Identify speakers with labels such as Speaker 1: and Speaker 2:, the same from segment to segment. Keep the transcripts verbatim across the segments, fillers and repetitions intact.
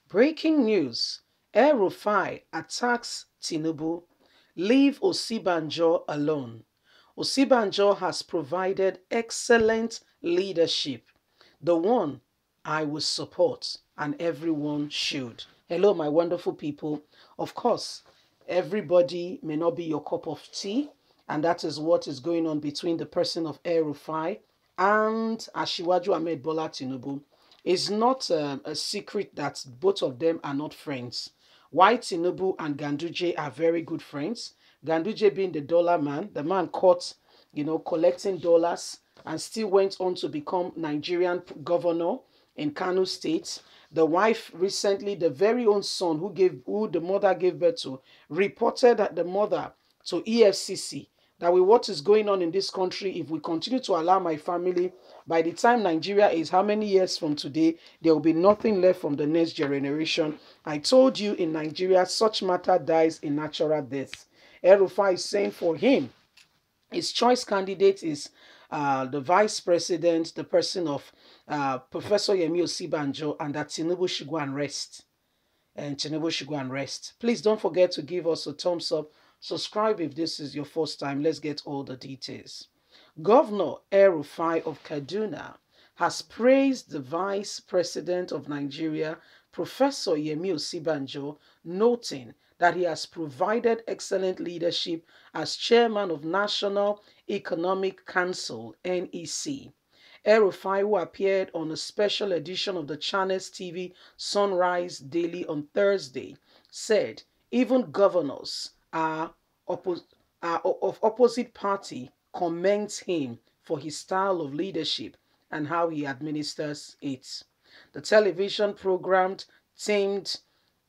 Speaker 1: Breaking news. El-Rufai attacks Tinubu. Leave Osibanjo alone. Osibanjo has provided excellent leadership, the one I will support and everyone should. Hello, my wonderful people. Of course, everybody may not be your cup of tea, and that is what is going on between the person of El-Rufai and Asiwaju Ahmed Bola Tinubu. It's not um, a secret that both of them are not friends. Why Tinubu and Ganduje are very good friends. Ganduje being the dollar man, the man caught, you know, collecting dollars and still went on to become Nigerian governor in Kano State. The wife recently, the very own son who gave, who the mother gave birth to, reported that the mother to E F C C that with what is going on in this country, if we continue to allow my family, by the time Nigeria is how many years from today, there will be nothing left from the next generation. I told you in Nigeria, such matter dies in natural death. El-Rufai is saying for him, his choice candidate is uh, the vice president, the person of uh, Professor Yemi Osibanjo, and that Tinubu should go and rest. And Tinubu should go and rest. Please don't forget to give us a thumbs up. Subscribe if this is your first time. Let's get all the details. Governor El-Rufai of Kaduna has praised the Vice President of Nigeria, Professor Yemi Osibanjo, noting that he has provided excellent leadership as chairman of National Economic Council, N E C. El-Rufai, who appeared on a special edition of the Channels T V Sunrise Daily on Thursday, said even governors are, oppo are of opposite party commends him for his style of leadership and how he administers it. The television program themed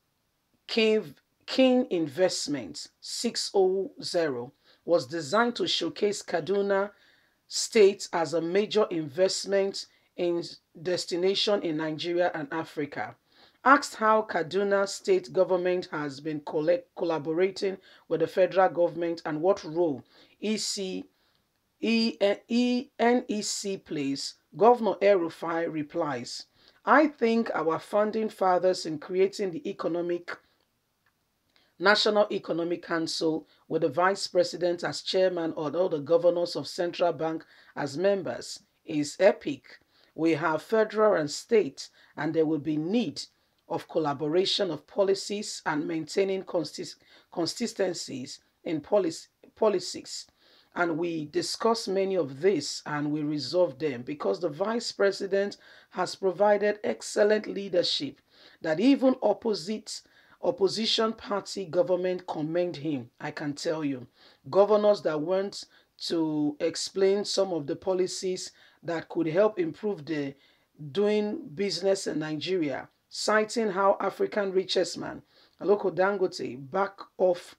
Speaker 1: King, King Investments six hundred was designed to showcase Kaduna State as a major investment in destination in Nigeria and Africa. Asked how Kaduna State government has been collaborating with the federal government and what role E C, E, E, N E C plays, Governor El-Rufai replies, I think our founding fathers in creating the economic National Economic Council with the Vice President as chairman or all the governors of Central Bank as members is epic. We have federal and state, and there will be need of collaboration of policies and maintaining consist consistencies in policy, policies. And we discuss many of this and we resolve them because the Vice President has provided excellent leadership that even opposite opposition party government commend him, I can tell you. Governors that want to explain some of the policies that could help improve the doing business in Nigeria, citing how African richest man, Aliko Dangote, back off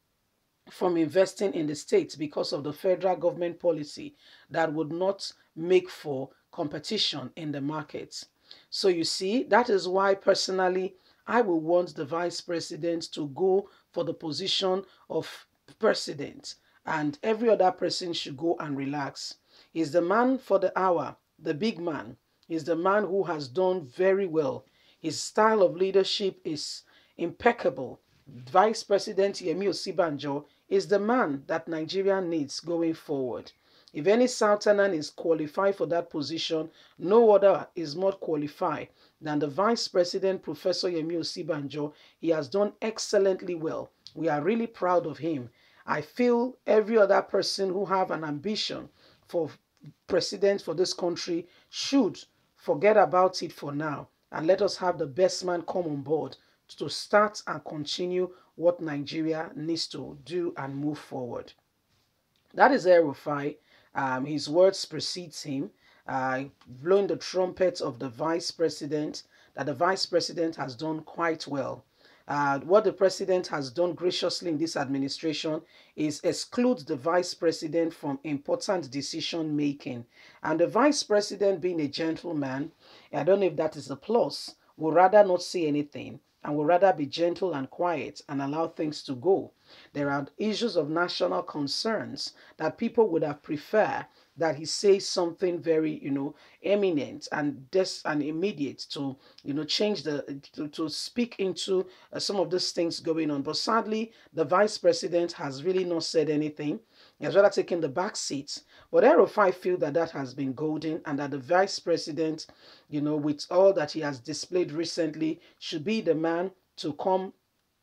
Speaker 1: from investing in the states because of the federal government policy that would not make for competition in the markets. So you see, that is why personally, I will want the vice president to go for the position of president and every other person should go and relax. He's the man for the hour, the big man. He's the man who has done very well. His style of leadership is impeccable. Vice President Yemi Osibanjo is the man that Nigeria needs going forward. If any Southerner is qualified for that position, no other is more qualified than the Vice President, Professor Yemi Osibanjo. He has done excellently well. We are really proud of him. I feel every other person who have an ambition for president for this country should forget about it for now and let us have the best man come on board to start and continue what Nigeria needs to do and move forward. That is El-Rufai. Um, his words precedes him, uh, blowing the trumpet of the vice president, that the vice president has done quite well. Uh, what the president has done graciously in this administration is exclude the vice president from important decision making. And the vice president being a gentleman, I don't know if that is a plus, would rather not say anything. and would rather be gentle and quiet and allow things to go. There are issues of national concerns that people would have preferred that he says something very, you know, eminent and des- and immediate to, you know, change the, to, to speak into uh, some of these things going on. But sadly, the vice president has really not said anything. He has rather taken the back seat. But El-Rufai feel that that has been golden and that the vice president, you know, with all that he has displayed recently, should be the man to come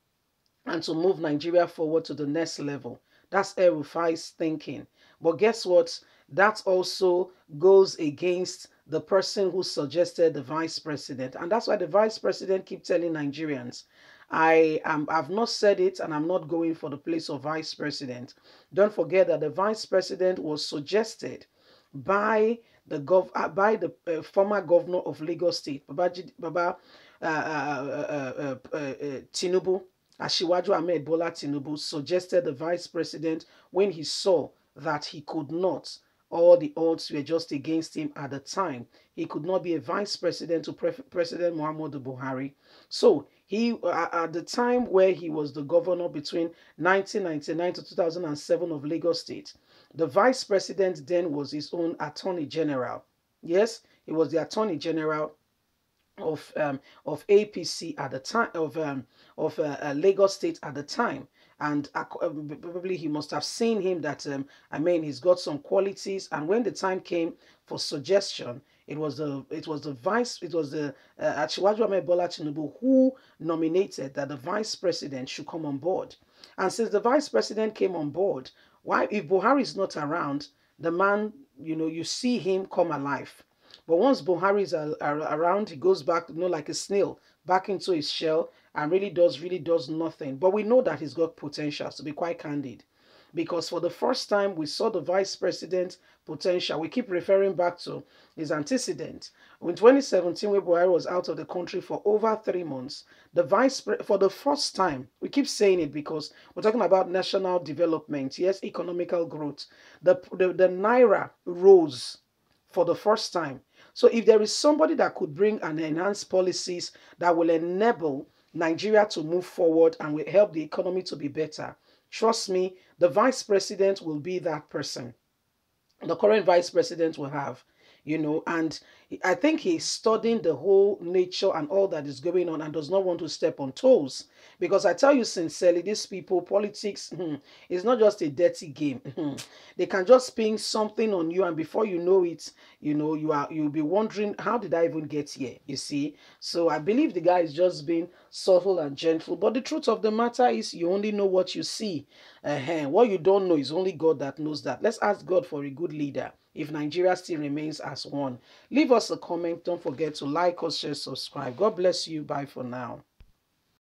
Speaker 1: and to move Nigeria forward to the next level. That's El-Rufai's thinking. But guess what? That also goes against the person who suggested the vice president. And that's why the vice president keep telling Nigerians, I am I've not said it and I'm not going for the place of vice president. Don't forget that the vice president was suggested by the gov uh, by the uh, former governor of Lagos State, Baba, Baba uh, uh, uh, uh, uh, uh, Tinubu. Asiwaju Ahmed Bola Tinubu suggested the vice president when he saw that he could not, all the odds were just against him at the time. He could not be a vice president to Pre President Muhammadu Buhari. So he, uh, at the time where he was the governor between nineteen ninety-nine to two thousand seven of Lagos State, the vice president then was his own attorney general. Yes, he was the attorney general of um, of A P C at the time, of um, of uh, uh, Lagos State at the time, and uh, probably he must have seen him that um, I mean he's got some qualities. And when the time came for suggestion, it was the it was the vice it was the uh, Asiwaju Ahmed Bola Tinubu who nominated that the vice president should come on board. And since the vice president came on board, why if Buhari is not around, the man, you know, you see him come alive. But once Buhari is around, he goes back, you know, like a snail, back into his shell and really does, really does nothing. But we know that he's got potential, to be quite candid. Because for the first time, we saw the vice president potential. We keep referring back to his antecedent. In twenty seventeen, when Buhari was out of the country for over three months, the vice, for the first time, we keep saying it because we're talking about national development, yes, economical growth. The, the, the Naira rose for the first time. So if there is somebody that could bring and enhance policies that will enable Nigeria to move forward and will help the economy to be better, trust me, the vice president will be that person. The current vice president will have, you know, and I think he's studying the whole nature and all that is going on and does not want to step on toes. Because I tell you sincerely, these people, politics hmm, is not just a dirty game. Hmm. They can just ping something on you, and before you know it, you know, you are you'll be wondering, how did I even get here? You see? So I believe the guy is just being subtle and gentle. But the truth of the matter is you only know what you see. Uh-huh. What you don't know is only God that knows that. Let's ask God for a good leader if Nigeria still remains as one. Leave us a comment. Don't forget to like us, share, subscribe. God bless you. Bye for now.